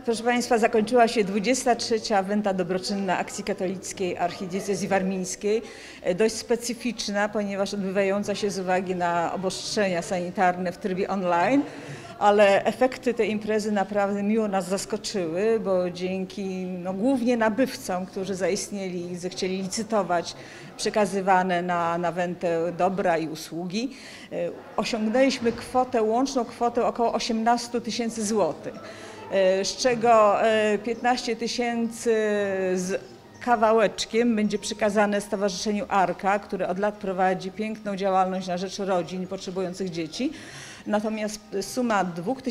Proszę Państwa, zakończyła się 23. Wenta dobroczynna Akcji Katolickiej Archidiecezji Warmińskiej. Dość specyficzna, ponieważ odbywająca się z uwagi na obostrzenia sanitarne w trybie online, ale efekty tej imprezy naprawdę miło nas zaskoczyły, bo dzięki głównie nabywcom, którzy zaistnieli i zechcieli licytować przekazywane na Wentę dobra i usługi, osiągnęliśmy łączną kwotę około 18 tysięcy złotych, z czego 15 tysięcy z kawałeczkiem będzie przekazane Stowarzyszeniu Arka, które od lat prowadzi piękną działalność na rzecz rodzin potrzebujących dzieci. Natomiast suma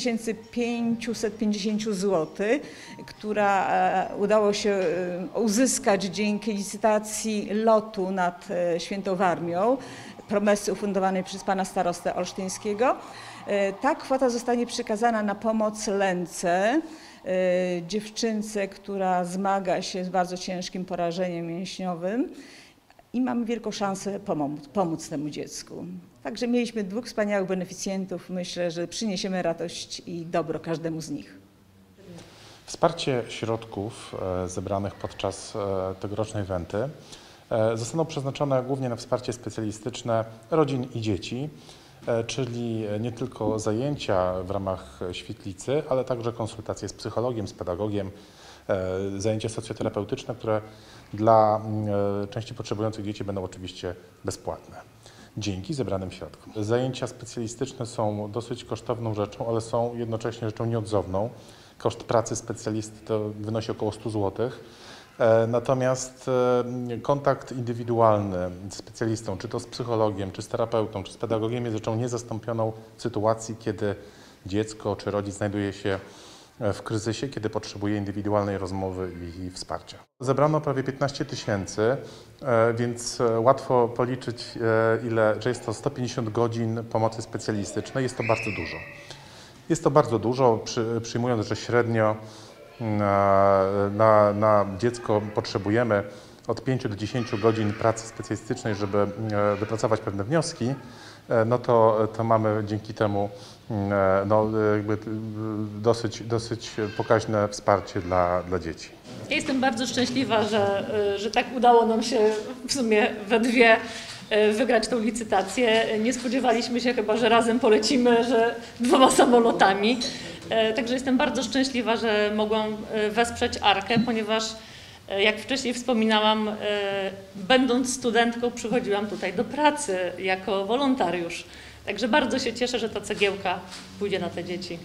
2550 zł, która udało się uzyskać dzięki licytacji lotu nad Świętą Warmią, promesy ufundowanej przez pana starostę olsztyńskiego, ta kwota zostanie przekazana na pomoc Lence, dziewczynce, która zmaga się z bardzo ciężkim porażeniem mięśniowym i mamy wielką szansę pomóc temu dziecku. Także mieliśmy dwóch wspaniałych beneficjentów. Myślę, że przyniesiemy radość i dobro każdemu z nich. Wsparcie środków zebranych podczas tegorocznej Wenty zostaną przeznaczone głównie na wsparcie specjalistyczne rodzin i dzieci, czyli nie tylko zajęcia w ramach świetlicy, ale także konsultacje z psychologiem, z pedagogiem, zajęcia socjoterapeutyczne, które dla części potrzebujących dzieci będą oczywiście bezpłatne dzięki zebranym środkom. Zajęcia specjalistyczne są dosyć kosztowną rzeczą, ale są jednocześnie rzeczą nieodzowną. Koszt pracy specjalisty to wynosi około 100 zł. Natomiast kontakt indywidualny z specjalistą, czy to z psychologiem, czy z terapeutą, czy z pedagogiem jest rzeczą niezastąpioną w sytuacji, kiedy dziecko czy rodzic znajduje się w kryzysie, kiedy potrzebuje indywidualnej rozmowy i wsparcia. Zebrano prawie 15 tysięcy, więc łatwo policzyć, że jest to 150 godzin pomocy specjalistycznej. Jest to bardzo dużo. Jest to bardzo dużo, przyjmując, że średnio na dziecko potrzebujemy od 5 do 10 godzin pracy specjalistycznej, żeby wypracować pewne wnioski, no to mamy dzięki temu jakby dosyć pokaźne wsparcie dla dzieci. Ja jestem bardzo szczęśliwa, że tak udało nam się w sumie we dwie wygrać tą licytację. Nie spodziewaliśmy się chyba, że razem polecimy, że 2 samolotami. Także jestem bardzo szczęśliwa, że mogłam wesprzeć Arkę, ponieważ jak wcześniej wspominałam, będąc studentką przychodziłam tutaj do pracy jako wolontariusz. Także bardzo się cieszę, że ta cegiełka pójdzie na te dzieci.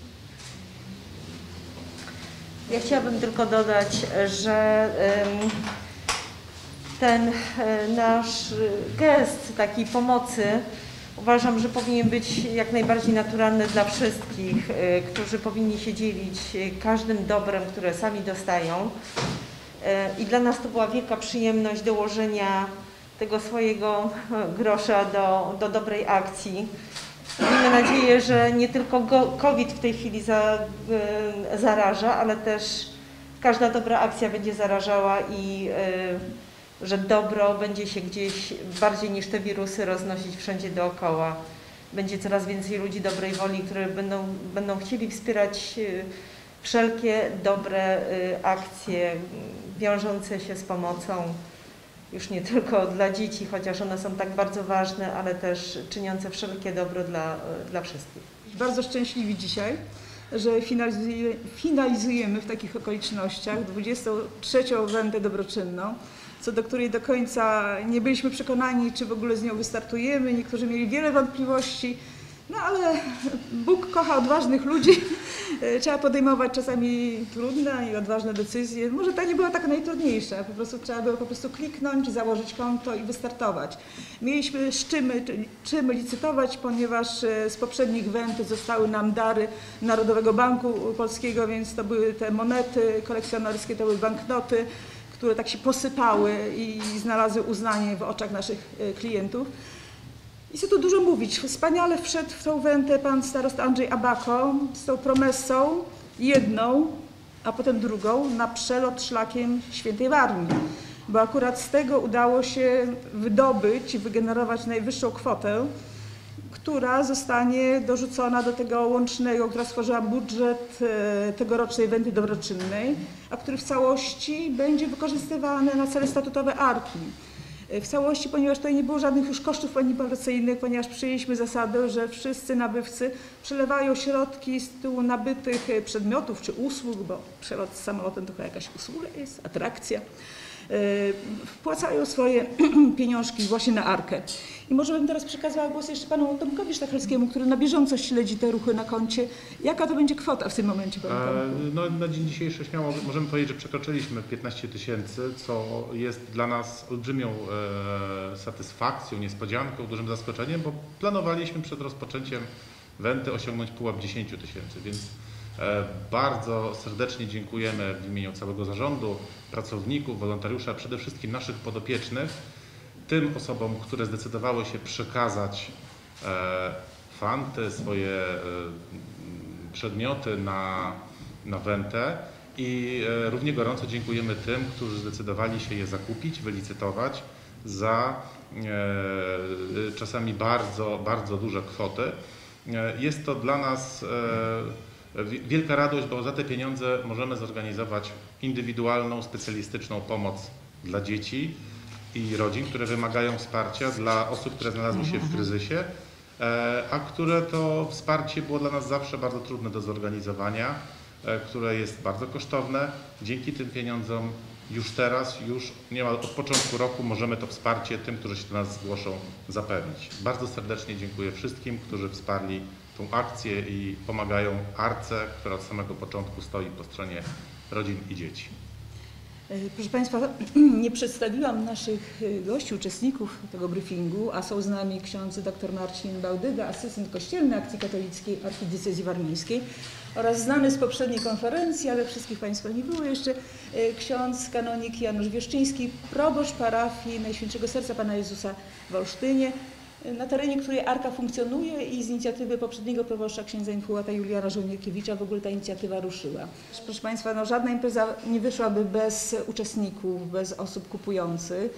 Ja chciałabym tylko dodać, że ten nasz gest takiej pomocy uważam, że powinien być jak najbardziej naturalny dla wszystkich, którzy powinni się dzielić każdym dobrem, które sami dostają. I dla nas to była wielka przyjemność dołożenia tego swojego grosza do dobrej akcji. Miejmy nadzieję, że nie tylko COVID w tej chwili zaraża, ale też każda dobra akcja będzie zarażała i że dobro będzie się gdzieś bardziej niż te wirusy roznosić wszędzie dookoła. Będzie coraz więcej ludzi dobrej woli, które będą chcieli wspierać wszelkie dobre akcje wiążące się z pomocą już nie tylko dla dzieci, chociaż one są tak bardzo ważne, ale też czyniące wszelkie dobro dla wszystkich. Bardzo szczęśliwi dzisiaj, że finalizujemy w takich okolicznościach 23. Wentę dobroczynną, co do której do końca nie byliśmy przekonani, czy w ogóle z nią wystartujemy. Niektórzy mieli wiele wątpliwości, no ale Bóg kocha odważnych ludzi. Trzeba podejmować czasami trudne i odważne decyzje. Może ta nie była taka najtrudniejsza, po prostu trzeba było kliknąć, założyć konto i wystartować. Mieliśmy z czym licytować, ponieważ z poprzednich went zostały nam dary Narodowego Banku Polskiego, więc to były te monety kolekcjonerskie, to były banknoty, które tak się posypały i znalazły uznanie w oczach naszych klientów. I co tu dużo mówić, wspaniale wszedł w tą wentę pan starosta Andrzej Abako z tą promesą jedną, a potem drugą na przelot szlakiem Świętej Warmii, bo akurat z tego udało się wydobyć i wygenerować najwyższą kwotę która zostanie dorzucona do tego łącznego, która stworzyła budżet tegorocznej Wenty Dobroczynnej, a który w całości będzie wykorzystywany na cele statutowe Arki. W całości, ponieważ tutaj nie było żadnych już kosztów manipulacyjnych, ponieważ przyjęliśmy zasadę, że wszyscy nabywcy przelewają środki z tytułu nabytych przedmiotów czy usług, bo przelot z samolotem to chyba jakaś usługa jest, atrakcja. Wpłacają swoje pieniążki właśnie na Arkę. I może bym teraz przekazała głos jeszcze panu Tomkowi Sztachelskiemu, który na bieżąco śledzi te ruchy na koncie. Jaka to będzie kwota w tym momencie, panie Tomku? No, na dzień dzisiejszy śmiało możemy powiedzieć, że przekroczyliśmy 15 000, co jest dla nas olbrzymią satysfakcją, niespodzianką, dużym zaskoczeniem, bo planowaliśmy przed rozpoczęciem Wenty osiągnąć pułap 10 000, więc bardzo serdecznie dziękujemy w imieniu całego zarządu, pracowników, wolontariuszy, a przede wszystkim naszych podopiecznych, tym osobom, które zdecydowały się przekazać fanty, swoje przedmioty na Wentę i równie gorąco dziękujemy tym, którzy zdecydowali się je zakupić, wylicytować za czasami bardzo, bardzo duże kwoty. Jest to dla nas wielka radość, bo za te pieniądze możemy zorganizować indywidualną, specjalistyczną pomoc dla dzieci i rodzin, które wymagają wsparcia, dla osób, które znalazły się w kryzysie, a które to wsparcie było dla nas zawsze bardzo trudne do zorganizowania, które jest bardzo kosztowne. Dzięki tym pieniądzom już teraz, już niemal od początku roku możemy to wsparcie tym, którzy się do nas zgłoszą, zapewnić. Bardzo serdecznie dziękuję wszystkim, którzy wsparli tą akcję i pomagają Arce, która od samego początku stoi po stronie rodzin i dzieci. Proszę Państwa, nie przedstawiłam naszych gości, uczestników tego briefingu, a są z nami ksiądz dr Marcin Bałdyga, asystent kościelny Akcji Katolickiej Archidiecezji Warmińskiej oraz znany z poprzedniej konferencji, ale wszystkich Państwa nie było jeszcze, ksiądz kanonik Janusz Wieszczyński, proboszcz parafii Najświętszego Serca Pana Jezusa w Olsztynie, na terenie której Arka funkcjonuje i z inicjatywy poprzedniego proboszcza księdza infułata Juliana Żołnierkiewicza w ogóle ta inicjatywa ruszyła. Proszę Państwa, no żadna impreza nie wyszłaby bez uczestników, bez osób kupujących,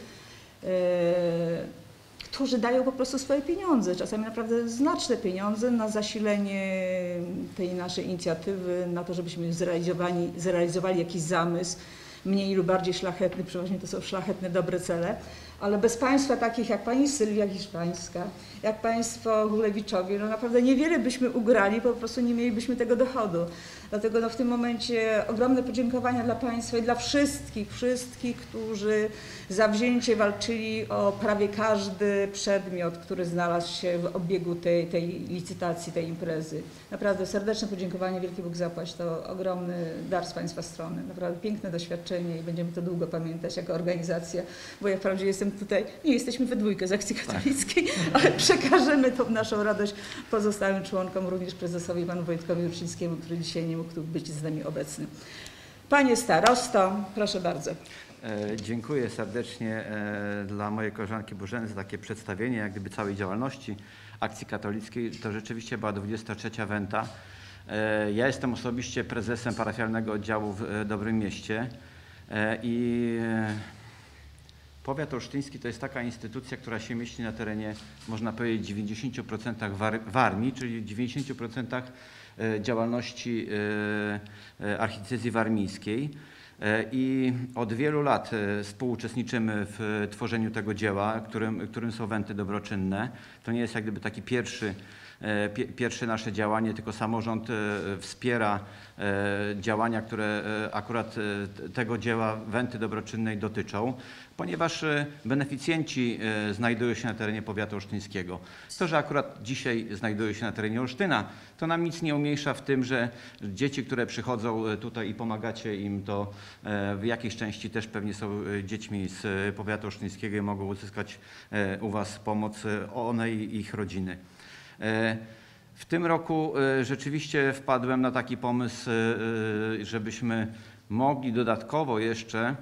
którzy dają po prostu swoje pieniądze, czasami naprawdę znaczne pieniądze na zasilenie tej naszej inicjatywy, na to, żebyśmy zrealizowali jakiś zamysł, mniej lub bardziej szlachetny, przeważnie to są szlachetne, dobre cele. Ale bez Państwa takich jak Pani Sylwia Hiszpańska, jak Państwo Hulewiczowie, no naprawdę niewiele byśmy ugrali, po prostu nie mielibyśmy tego dochodu. Dlatego no w tym momencie ogromne podziękowania dla Państwa i dla wszystkich, którzy zawzięcie walczyli o prawie każdy przedmiot, który znalazł się w obiegu tej licytacji, tej imprezy. Naprawdę serdeczne podziękowanie, wielki Bóg zapłać, to ogromny dar z Państwa strony. Naprawdę piękne doświadczenie i będziemy to długo pamiętać jako organizacja, bo ja wprawdzie jestem tutaj, nie jesteśmy we dwójkę z Akcji Katolickiej, ale przekażemy tą naszą radość pozostałym członkom, również prezesowi panu Wojtkowi Jurczyńskiemu, który dzisiaj nie mógł tu być z nami obecny. Panie starosto, proszę bardzo. Dziękuję serdecznie dla mojej koleżanki Bożeny za takie przedstawienie jak gdyby całej działalności Akcji Katolickiej. To rzeczywiście była 23. Wenta. Ja jestem osobiście prezesem parafialnego oddziału w Dobrym Mieście i powiat olsztyński to jest taka instytucja, która się mieści na terenie, można powiedzieć, 90% Warmii, czyli 90% działalności archidiecezji warmińskiej. I od wielu lat współuczestniczymy w tworzeniu tego dzieła, którym są Wenty Dobroczynne. To nie jest jak gdyby taki pierwsze nasze działanie, tylko samorząd wspiera działania, które akurat tego dzieła Wenty Dobroczynnej dotyczą, ponieważ beneficjenci znajdują się na terenie powiatu olsztyńskiego. To, że akurat dzisiaj znajdują się na terenie Olsztyna, to nam nic nie umniejsza w tym, że dzieci, które przychodzą tutaj i pomagacie im, to w jakiejś części też pewnie są dziećmi z powiatu olsztyńskiego i mogą uzyskać u Was pomoc, one i ich rodziny. W tym roku rzeczywiście wpadłem na taki pomysł, żebyśmy mogli dodatkowo jeszcze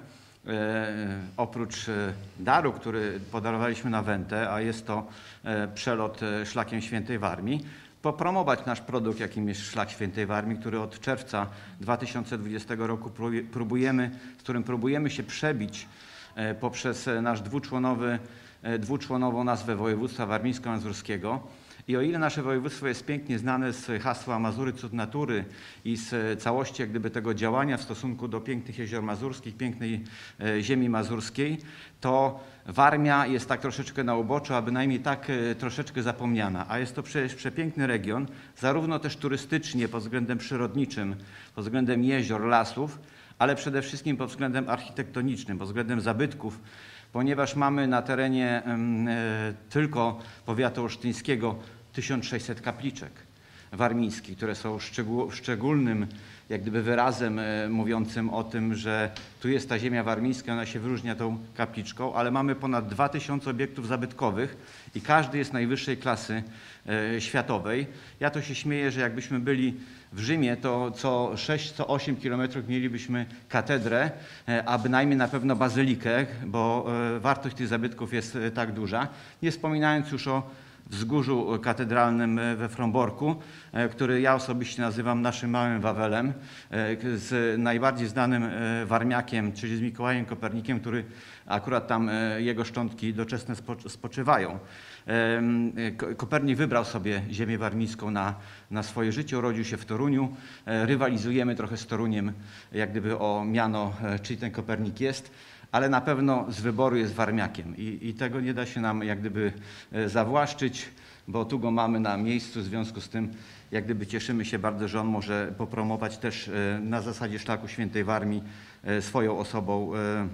oprócz daru, który podarowaliśmy na Wentę, a jest to przelot Szlakiem Świętej Warmii, popromować nasz produkt, jakim jest Szlak Świętej Warmii, który od czerwca 2020 roku z którym próbujemy się przebić poprzez nasz dwuczłonową nazwę województwa warmińsko-mazurskiego. I o ile nasze województwo jest pięknie znane z hasła Mazury cud natury i z całości jak gdyby tego działania w stosunku do pięknych jezior mazurskich, pięknej ziemi mazurskiej, to Warmia jest tak troszeczkę na uboczu, a bynajmniej tak troszeczkę zapomniana. A jest to przecież przepiękny region, zarówno też turystycznie pod względem przyrodniczym, pod względem jezior, lasów, ale przede wszystkim pod względem architektonicznym, pod względem zabytków, ponieważ mamy na terenie tylko powiatu olsztyńskiego 1600 kapliczek warmińskich, które są szczególnym jak gdyby wyrazem mówiącym o tym, że tu jest ta ziemia warmińska, ona się wyróżnia tą kapliczką, ale mamy ponad 2000 obiektów zabytkowych i każdy jest najwyższej klasy światowej. Ja to się śmieję, że jakbyśmy byli w Rzymie, to co 6, co 8 kilometrów mielibyśmy katedrę, a bynajmniej na pewno bazylikę, bo wartość tych zabytków jest tak duża. Nie wspominając już o wzgórzu katedralnym we Fromborku, który ja osobiście nazywam naszym małym Wawelem, z najbardziej znanym warmiakiem, czyli z Mikołajem Kopernikiem, który akurat tam jego szczątki doczesne spoczywają. Kopernik wybrał sobie ziemię warmińską na swoje życie, urodził się w Toruniu. Rywalizujemy trochę z Toruniem, jak gdyby o miano, czyj ten Kopernik jest, ale na pewno z wyboru jest warmiakiem i tego nie da się nam jak gdyby zawłaszczyć, bo tu go mamy na miejscu, w związku z tym jak gdyby cieszymy się bardzo, że on może popromować też na zasadzie Szlaku Świętej Warmii swoją osobą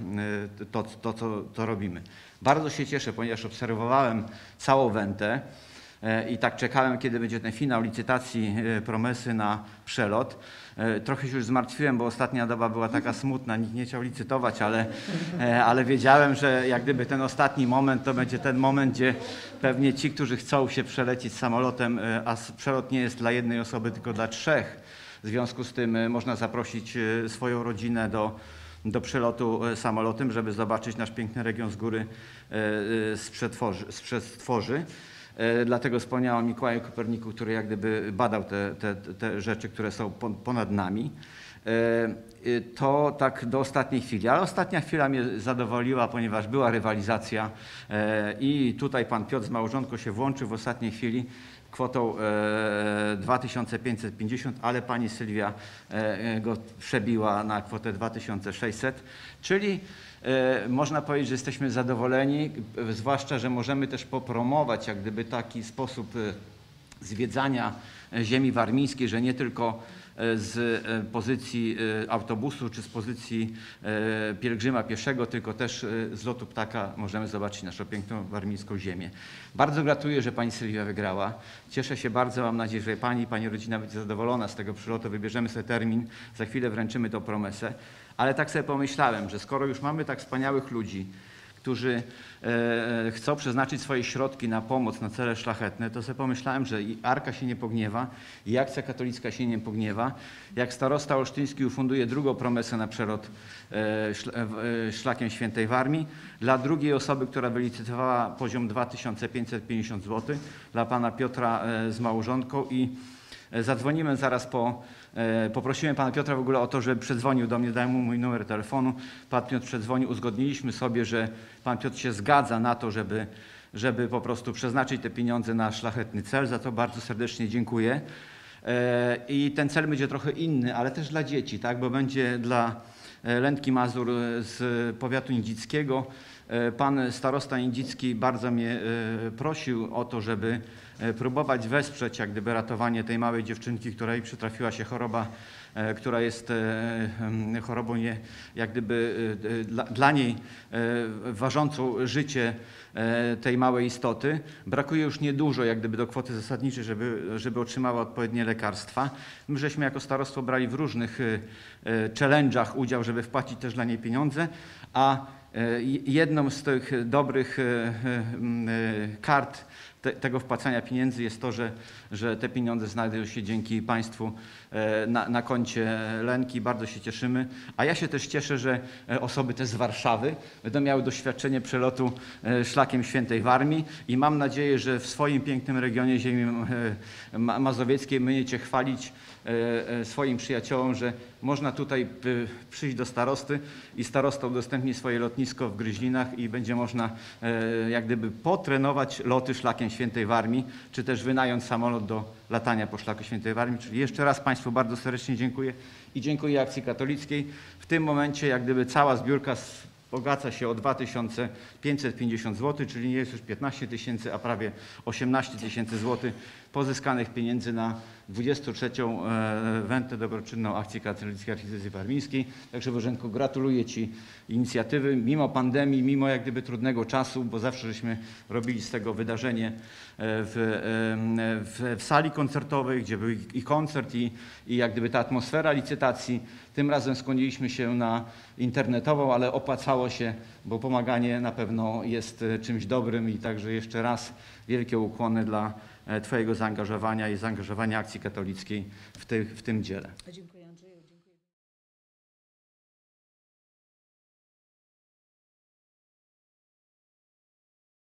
to robimy. Bardzo się cieszę, ponieważ obserwowałem całą Wentę i tak czekałem, kiedy będzie ten finał licytacji promesy na przelot. Trochę się już zmartwiłem, bo ostatnia doba była taka smutna, nikt nie chciał licytować, ale wiedziałem, że jak gdyby ten ostatni moment to będzie ten moment, gdzie pewnie ci, którzy chcą się przelecieć samolotem, a przelot nie jest dla jednej osoby, tylko dla 3. W związku z tym można zaprosić swoją rodzinę do przelotu samolotem, żeby zobaczyć nasz piękny region z góry sprzed stworzy. Dlatego wspomniałem o Mikołaju Koperniku, który jak gdyby badał te rzeczy, które są ponad nami. To tak do ostatniej chwili, ale ostatnia chwila mnie zadowoliła, ponieważ była rywalizacja i tutaj pan Piotr z małżonką się włączył w ostatniej chwili kwotą 2550, ale pani Sylwia go przebiła na kwotę 2600, czyli można powiedzieć, że jesteśmy zadowoleni, zwłaszcza, że możemy też popromować jak gdyby taki sposób zwiedzania ziemi warmińskiej, że nie tylko z pozycji autobusu czy z pozycji pielgrzyma pieszego, tylko też z lotu ptaka możemy zobaczyć naszą piękną warmińską ziemię. Bardzo gratuluję, że pani Sylwia wygrała. Cieszę się bardzo, mam nadzieję, że pani rodzina będzie zadowolona z tego przylotu. Wybierzemy sobie termin, za chwilę wręczymy tą promesę. Ale tak sobie pomyślałem, że skoro już mamy tak wspaniałych ludzi, którzy chcą przeznaczyć swoje środki na pomoc, na cele szlachetne, to sobie pomyślałem, że i Arka się nie pogniewa, i Akcja Katolicka się nie pogniewa. Jak starosta olsztyński ufunduje drugą promesę na przelot Szlakiem Świętej Warmii, dla drugiej osoby, która wylicytowała poziom 2550 zł, dla pana Piotra z małżonką i zadzwonimy zaraz poprosiłem pana Piotra w ogóle o to, żeby przedzwonił do mnie, dałem mu mój numer telefonu. Pan Piotr przedzwonił, uzgodniliśmy sobie, że pan Piotr się zgadza na to, żeby po prostu przeznaczyć te pieniądze na szlachetny cel. Za to bardzo serdecznie dziękuję. I ten cel będzie trochę inny, ale też dla dzieci, tak? Bo będzie dla Lętki Mazur z powiatu nidzickiego. Pan starosta nidzicki bardzo mnie prosił o to, żeby próbować wesprzeć jak gdyby ratowanie tej małej dziewczynki, której przytrafiła się choroba, która jest chorobą jak gdyby dla niej ważącą życie tej małej istoty. Brakuje już niedużo jak gdyby do kwoty zasadniczej, żeby otrzymała odpowiednie lekarstwa. My żeśmy jako starostwo brali w różnych challenge'ach udział, żeby wpłacić też dla niej pieniądze, a jedną z tych dobrych kart tego wpłacania pieniędzy jest to, że te pieniądze znajdują się dzięki państwu na koncie Lenki. Bardzo się cieszymy. A ja się też cieszę, że osoby też z Warszawy będą miały doświadczenie przelotu Szlakiem Świętej Warmii i mam nadzieję, że w swoim pięknym regionie ziemi mazowieckiej będziecie chwalić swoim przyjaciołom, że można tutaj przyjść do starosty i starosta udostępni swoje lotnisko w Gryźlinach i będzie można jak gdyby potrenować loty Szlakiem Świętej Warmii, czy też wynająć samolot do latania po szlaku Świętej Warmii. Czyli jeszcze raz Państwu bardzo serdecznie dziękuję i dziękuję Akcji Katolickiej. W tym momencie jak gdyby cała zbiórka wzbogaca się o 2550 zł, czyli nie jest już 15 tysięcy, a prawie 18 tysięcy złotych pozyskanych pieniędzy na 23. wentę dobroczynną Akcji Katolickiej Archidiecezji Warmińskiej. Także Bożenko, gratuluję Ci inicjatywy, mimo pandemii, mimo jak gdyby trudnego czasu, bo zawsze żeśmy robili z tego wydarzenie w sali koncertowej, gdzie był i koncert, i jak gdyby ta atmosfera licytacji. Tym razem skłoniliśmy się na internetową, ale opłacało się, bo pomaganie na pewno jest czymś dobrym i także jeszcze raz wielkie ukłony dla Twojego zaangażowania i zaangażowania Akcji Katolickiej w tym dziele. Dziękuję.